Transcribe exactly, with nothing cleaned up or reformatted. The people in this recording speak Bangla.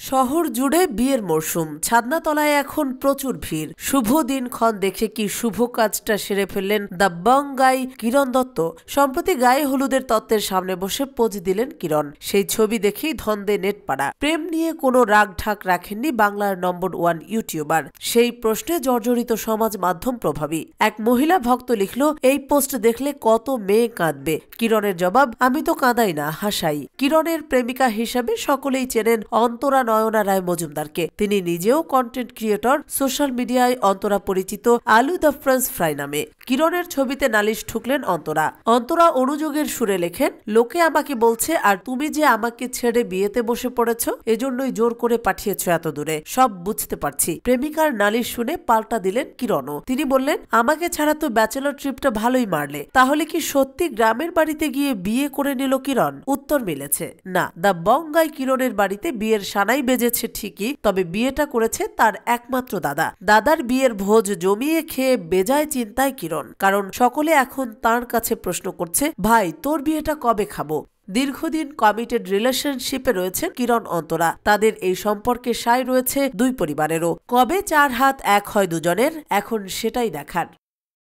শহর জুড়ে বিয়ের মরশুম, ছাদনাতলায় এখন প্রচুর ভিড়। শুভ দিনক্ষণ দেখে কি শুভ কাজটা সেরে ফেললেন দ্য বং গাই কিরণ দত্ত। সম্প্রতি গায়ে হলুদের তত্ত্বের সামনে বসে পোজ দিলেন কিরণ। সেই ছবি দেখেই ধন্দে নেটপাড়া। প্রেম নিয়ে কোনো রাগ ঢাক রাখেননি বাংলার নম্বর ওয়ান ইউটিউবার। সেই প্রশ্নে জর্জরিত সমাজ মাধ্যম প্রভাবী এক মহিলা ভক্ত লিখল, এই পোস্ট দেখলে কত মেয়ে কাঁদবে। কিরণের জবাব, আমি তো কাঁদাই না, হাসাই। কিরণের প্রেমিকা হিসাবে সকলেই চেনেন অন্তরা নয়না রায় মজুমদারকে। তিনি নিজেও কন্টেন্ট ক্রিয়েটর। সোশ্যাল মিডিয়ায় অন্তরা পরিচিত আলু দ্য ফ্রেঞ্চ ফ্রাই নামে। কিরণের ছবিতে নালিশ ঠুকলেন অন্তরা। অন্তরা অনুযোগের সুরে লেখেন, লোকে আমাকে বলছে আর তুমি যে আমাকে ছেড়ে বিয়েতে বসে পড়েছ, এজন্যই জোর করে পাঠিয়েছ এত দূরে। সব বুঝতে পারছি। প্রেমিকার নালিশ শুনে পাল্টা দিলেন কিরণও। তিনি বললেন, আমাকে ছাড়া তো ব্যাচেলর ট্রিপটা ভালোই মারলে, তাহলে কি সত্যি গ্রামের বাড়িতে গিয়ে বিয়ে করে নিল কিরণ? উত্তর মিলেছে, না। দ্য বং গাই কিরণের বাড়িতে বিয়ের সানাই বেজেছে ঠিকই, তবে বিয়েটা করেছে তার একমাত্র দাদা। দাদার বিয়ের ভোজ জমিয়ে খেয়ে বেজায় চিন্তায় কিরণ, কারণ সকলে এখন তার কাছে প্রশ্ন করছে, ভাই তোর বিয়েটা কবে খাবো? দীর্ঘদিন কমিটেড রিলেশনশিপে রয়েছেন কিরণ অন্তরা। তাদের এই সম্পর্কে সায় রয়েছে দুই পরিবারেরও। কবে চার হাত এক হয় দুজনের, এখন সেটাই দেখার।